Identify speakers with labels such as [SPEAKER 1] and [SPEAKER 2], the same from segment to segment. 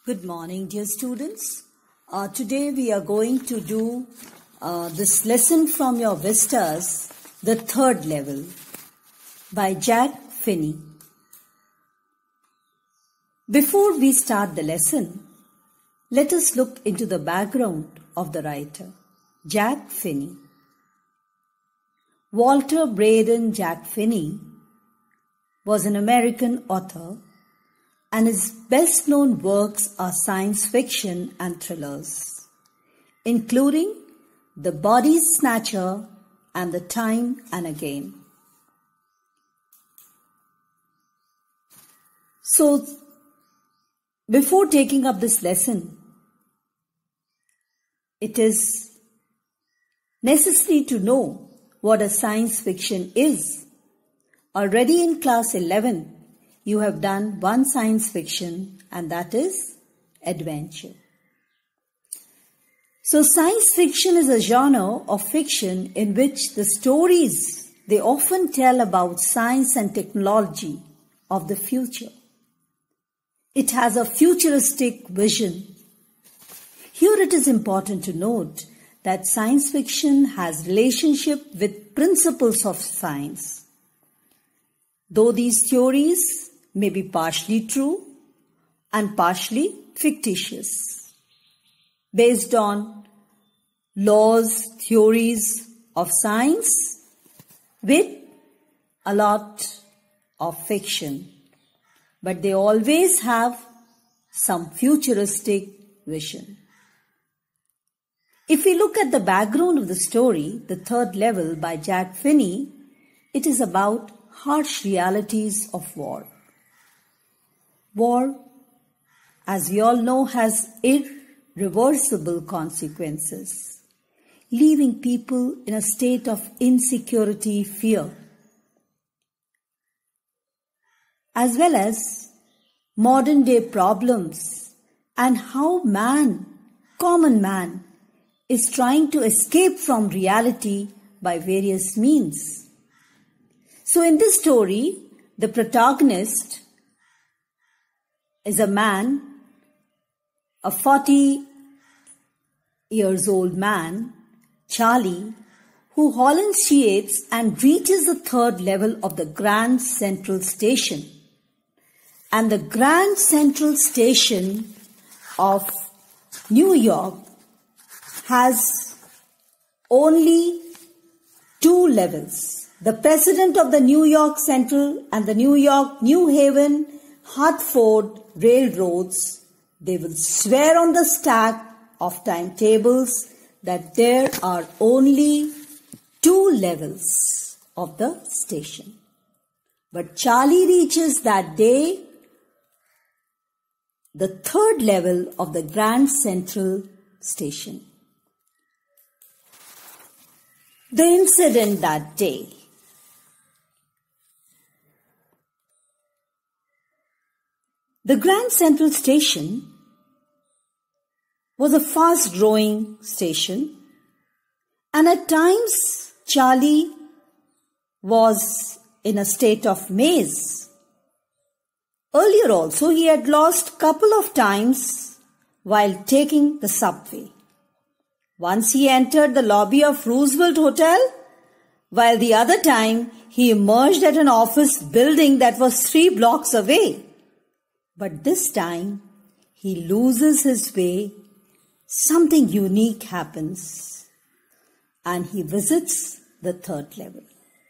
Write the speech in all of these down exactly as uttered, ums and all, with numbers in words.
[SPEAKER 1] Good morning, dear students. Uh, today we are going to do uh, this lesson from your Vistas, the third level, by XIi. Before we start the lesson, let us look into the background of the writer, XIi. Walter Braden XIi was an American author, and his best-known works are science fiction and thrillers, including The Body Snatcher and The Time and Again. So, before taking up this lesson, it is necessary to know what a science fiction is. Already in class eleven, you have done one science fiction, and that is adventure. So science fiction is a genre of fiction in which the stories, they often tell about science and technology of the future. It has a futuristic vision. Here it is important to note that science fiction has relationship with principles of science. Though these theories may be partially true and partially fictitious, based on laws, theories of science with a lot of fiction, but they always have some futuristic vision. If we look at the background of the story, The Third Level by XIi, it is about harsh realities of war. War, as we all know, has irreversible consequences, leaving people in a state of insecurity, fear, as well as modern day problems and how man, common man, is trying to escape from reality by various means. So in this story, the protagonist is a man, a forty years old man, Charlie, who hallucinates and reaches the third level of the Grand Central Station. And the Grand Central Station of New York has only two levels. The president of the New York Central and the New York, New Haven, Hartford railroads, they will swear on the stack of timetables that there are only two levels of the station. But Charlie reaches that day the third level of the Grand Central Station. The incident that day. The Grand Central Station was a fast-growing station, and at times Charlie was in a state of maze. Earlier also he had lost a couple of times while taking the subway. Once he entered the lobby of Roosevelt Hotel, while the other time he emerged at an office building that was three blocks away. But this time, he loses his way, something unique happens, and he visits the third level.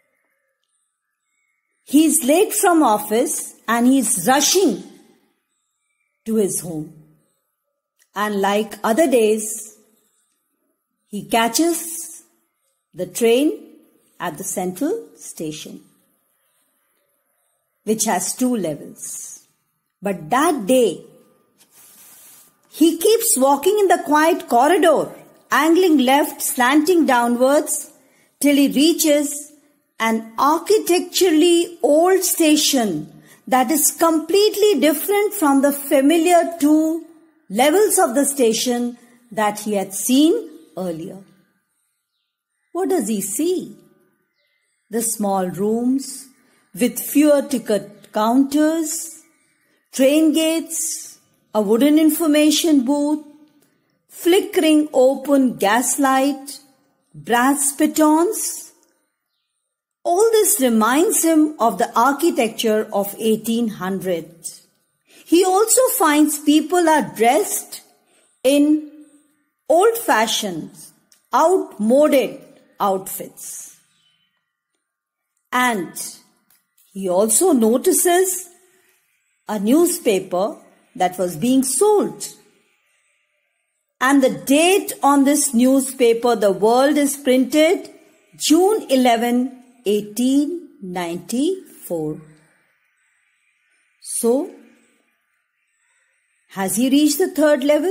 [SPEAKER 1] He is late from office and he is rushing to his home. And like other days, he catches the train at the Central Station, which has two levels. But that day, he keeps walking in the quiet corridor, angling left, slanting downwards, till he reaches an architecturally old station that is completely different from the familiar two levels of the station that he had seen earlier. What does he see? The small rooms with fewer ticket counters, train gates, a wooden information booth, flickering open gaslight, brass pitons. All this reminds him of the architecture of eighteen hundred. He also finds people are dressed in old-fashioned, outmoded outfits. And he also notices a newspaper that was being sold. And the date on this newspaper, the world, is printed June eleventh, eighteen ninety-four. So, has he reached the third level?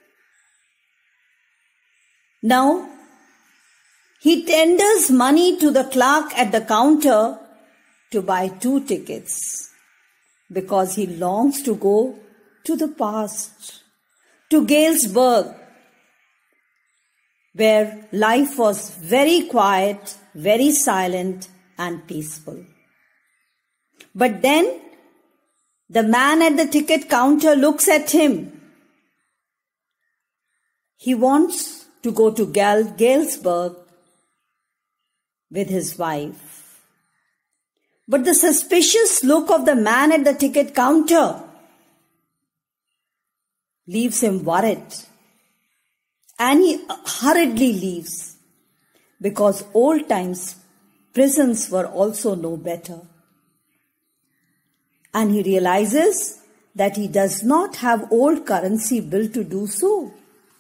[SPEAKER 1] Now, he tenders money to the clerk at the counter to buy two tickets because he longs to go to the past, to Galesburg, where life was very quiet, very silent and peaceful. But then the man at the ticket counter looks at him. He wants to go to Gal- Galesburg with his wife. But the suspicious look of the man at the ticket counter leaves him worried. And he hurriedly leaves, because old times prisons were also no better. And he realizes that he does not have old currency bill to do so.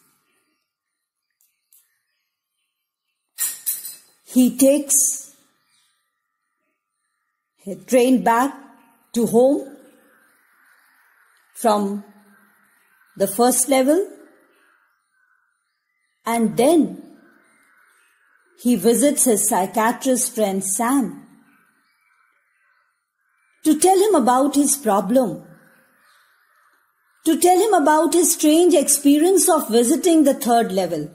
[SPEAKER 1] He takes a train back to home from the first level, and then he visits his psychiatrist friend Sam to tell him about his problem, to tell him about his strange experience of visiting the third level.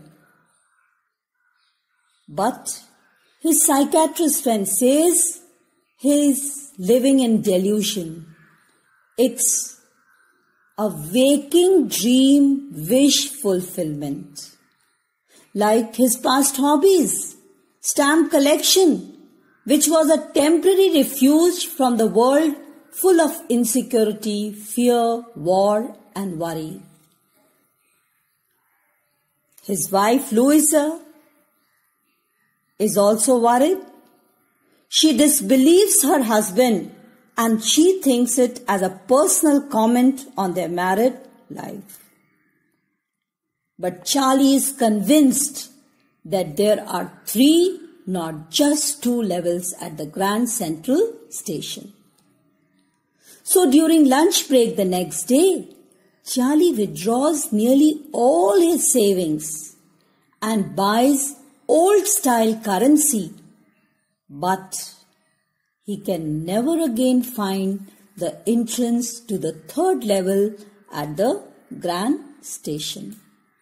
[SPEAKER 1] But his psychiatrist friend says he is living in delusion. It's a waking dream wish fulfillment. Like his past hobbies, stamp collection, which was a temporary refuge from the world full of insecurity, fear, war and worry. His wife Louisa is also worried. She disbelieves her husband and she thinks it as a personal comment on their married life. But Charlie is convinced that there are three, not just two levels at the Grand Central Station. So during lunch break the next day, Charlie withdraws nearly all his savings and buys old-style currency, but he can never again find the entrance to the third level at the Grand Station.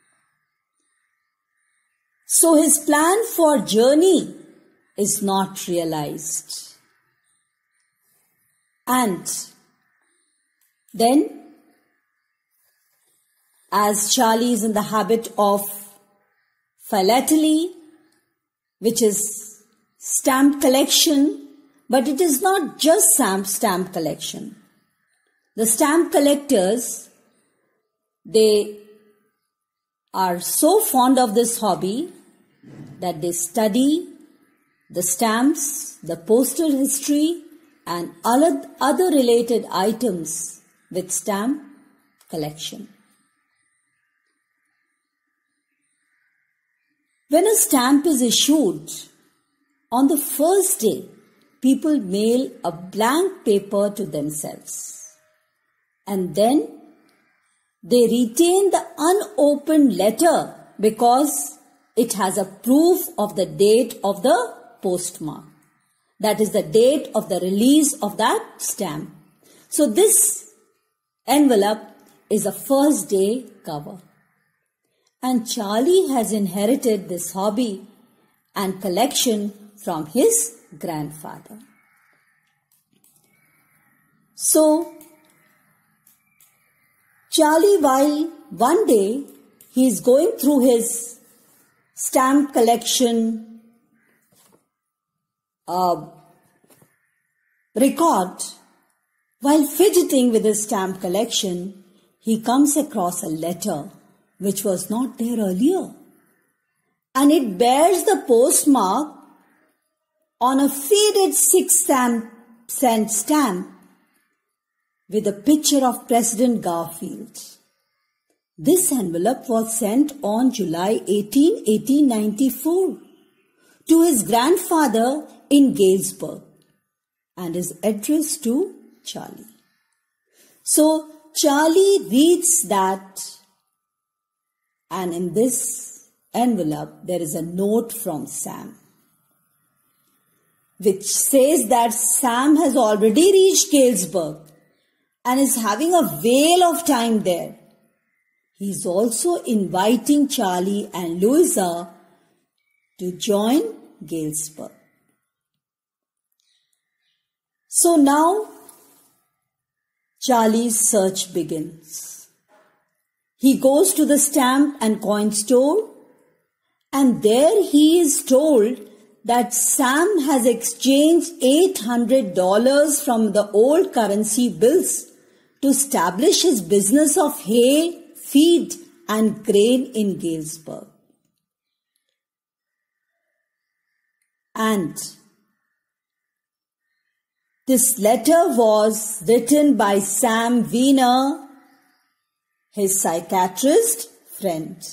[SPEAKER 1] So his plan for journey is not realized. And then, as Charlie is in the habit of philately, which is stamp collection, but it is not just stamp, stamp collection. The stamp collectors, they are so fond of this hobby that they study the stamps, the postal history and other related items with stamp collection. When a stamp is issued, on the first day, people mail a blank paper to themselves. And then they retain the unopened letter because it has a proof of the date of the postmark. That is the date of the release of that stamp. So this envelope is a first day cover. And Charlie has inherited this hobby and collection from his grandfather. So Charlie, while one day he is going through his stamp collection uh, record, while fidgeting with his stamp collection, he comes across a letter which was not there earlier. And it bears the postmark on a faded six cent stamp with a picture of President Garfield. This envelope was sent on July eighteenth, eighteen ninety-four to his grandfather in Galesburg and is addressed to Charlie. So Charlie reads that, and in this envelope there is a note from Sam which says that Sam has already reached Galesburg and is having a whale of time there. He is also inviting Charlie and Louisa to join Galesburg. So now Charlie's search begins. He goes to the stamp and coin store, and there he is told that Sam has exchanged eight hundred dollars from the old currency bills to establish his business of hay, feed and grain in Galesburg. And this letter was written by Sam Wiener, his psychiatrist friend.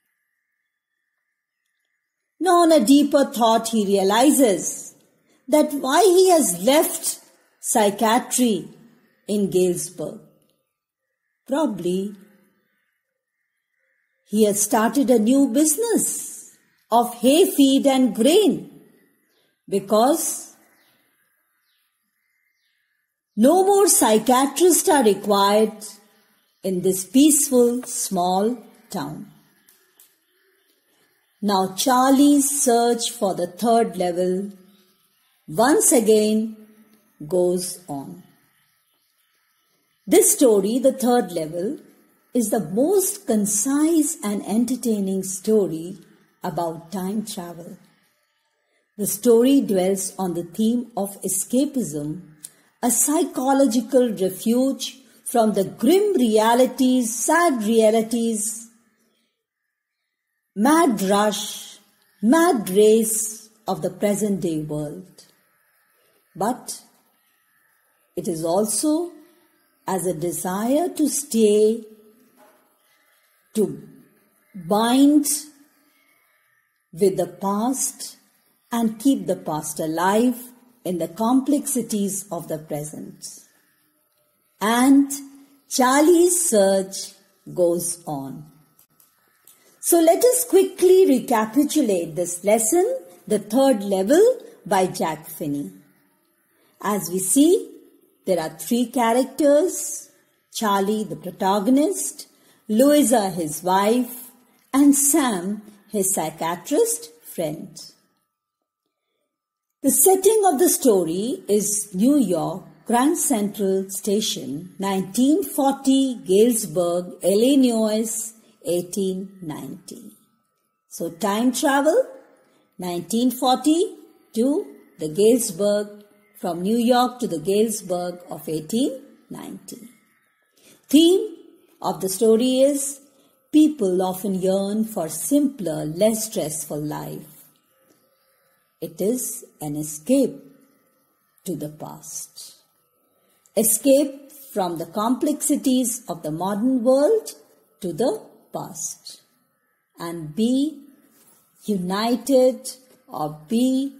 [SPEAKER 1] Now, on a deeper thought, he realizes that why he has left psychiatry in Galesburg. Probably he has started a new business of hay, feed and grain, because no more psychiatrists are required in this peaceful small town. Now Charlie's search for the third level once again goes on. This story, The Third Level, is the most concise and entertaining story about time travel. The story dwells on the theme of escapism, a psychological refuge from the grim realities, sad realities, mad rush, mad race of the present day world. But it is also as a desire to stay, to bind with the past and keep the past alive in the complexities of the present. And Charlie's search goes on. So let us quickly recapitulate this lesson, The Third Level by Jack Finney. As we see, there are three characters: Charlie, the protagonist, Louisa, his wife, and Sam, his psychiatrist friend. The setting of the story is New York, Grand Central Station, nineteen forty, Galesburg, Illinois, eighteen ninety. So time travel, nineteen forty to the Galesburg, from New York to the Galesburg of eighteen ninety. Theme of the story is people often yearn for simpler, less stressful life. It is an escape to the past. Escape from the complexities of the modern world to the past. And be united or be,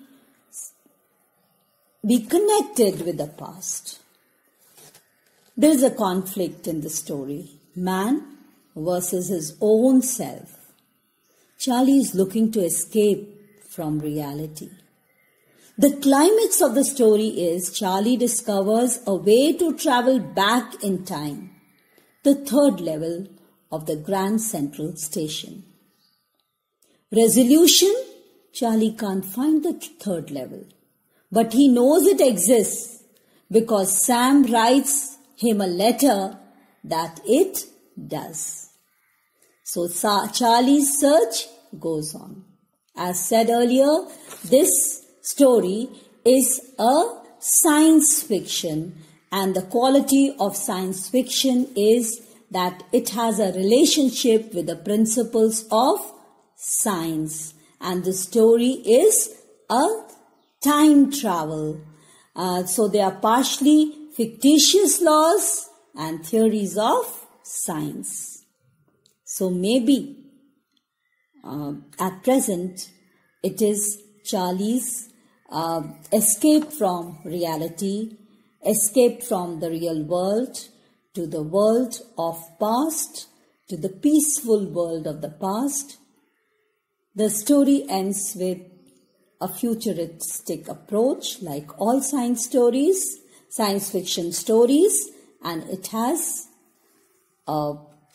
[SPEAKER 1] be connected with the past. There is a conflict in the story. Man versus his own self. Charlie is looking to escape from reality. The climax of the story is Charlie discovers a way to travel back in time, the third level of the Grand Central Station. Resolution: Charlie can't find the third level, but he knows it exists because Sam writes him a letter that it does. So Charlie's search goes on. As said earlier, this story is a science fiction, and the quality of science fiction is that it has a relationship with the principles of science. And the story is a time travel. Uh, so they are partially fictitious laws and theories of science. So maybe uh, at present it is Charlie's uh, escape from reality, escape from the real world to the world of past, to the peaceful world of the past. The story ends with a futuristic approach, like all science stories, science fiction stories, and it has a,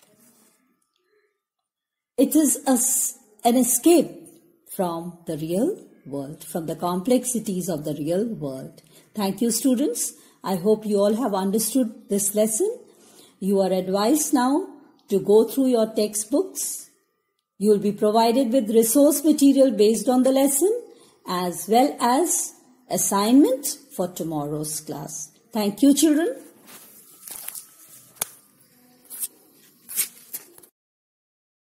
[SPEAKER 1] it is a, an escape from the real world, from the complexities of the real world. Thank you, students. I hope you all have understood this lesson. You are advised now to go through your textbooks. You will be provided with resource material based on the lesson as well as assignment for tomorrow's class. Thank you, children.